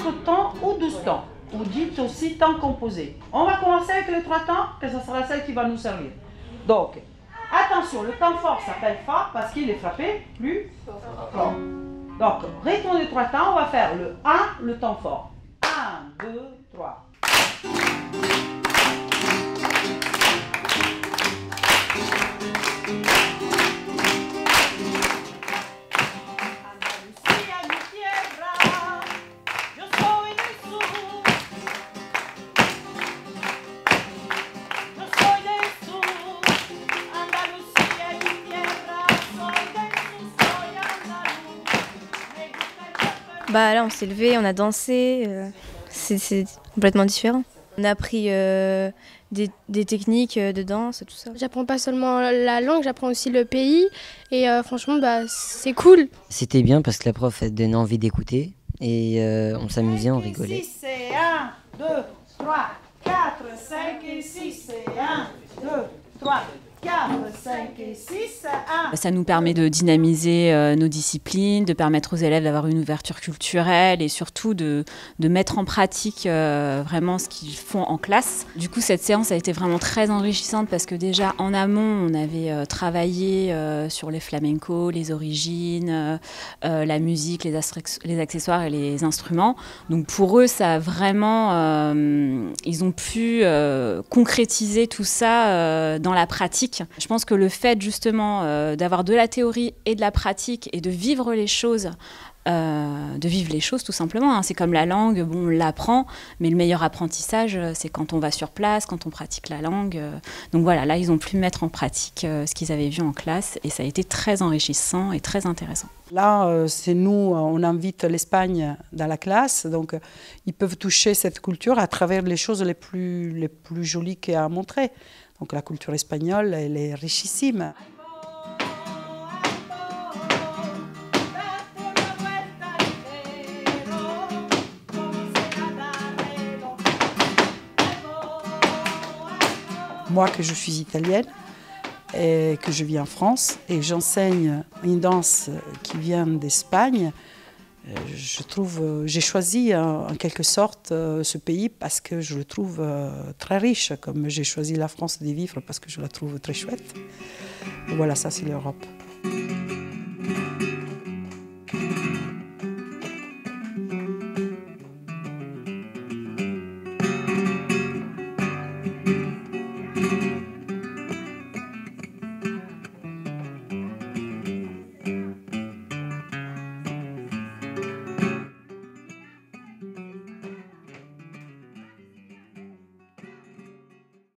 temps ou 12 temps, ou dites aussi temps composé. On va commencer avec les 3 temps, que ce sera celle qui va nous servir. Donc, attention, le temps fort s'appelle Fa parce qu'il est frappé plus fort. Donc, rythme des 3 temps, on va faire le 1, le temps fort. 1, 2, 3. Bah là on s'est levé, on a dansé, c'est complètement différent. On a appris des techniques de danse, tout ça. J'apprends pas seulement la langue, j'apprends aussi le pays et franchement bah, c'est cool. C'était bien parce que la prof elle donnait envie d'écouter et on s'amusait, on rigolait. 6 et 1, 2, 3, 4, 5 et 6 et 1, 2, 3, 4, 5 et 6, 1. Ça nous permet de dynamiser nos disciplines, de permettre aux élèves d'avoir une ouverture culturelle et surtout de mettre en pratique vraiment ce qu'ils font en classe. Du coup, cette séance a été vraiment très enrichissante parce que déjà en amont, on avait travaillé sur les flamencos, les origines, la musique, les accessoires et les instruments. Donc pour eux, ça a vraiment, ils ont pu concrétiser tout ça dans la pratique. Je pense que le fait justement d'avoir de la théorie et de la pratique et de vivre les choses tout simplement, hein. C'est comme la langue, bon, on l'apprend, mais le meilleur apprentissage, c'est quand on va sur place, quand on pratique la langue. Donc voilà, là, ils ont pu mettre en pratique ce qu'ils avaient vu en classe et ça a été très enrichissant et très intéressant. Là, c'est nous, on invite l'Espagne dans la classe, donc ils peuvent toucher cette culture à travers les choses les plus jolies qu'il y a à montrer. Donc la culture espagnole, elle est richissime. Moi, que je suis italienne et que je vis en France et j'enseigne une danse qui vient d'Espagne, j'ai choisi en quelque sorte ce pays parce que je le trouve très riche, comme j'ai choisi la France d'y vivre parce que je la trouve très chouette. Et voilà, ça c'est l'Europe.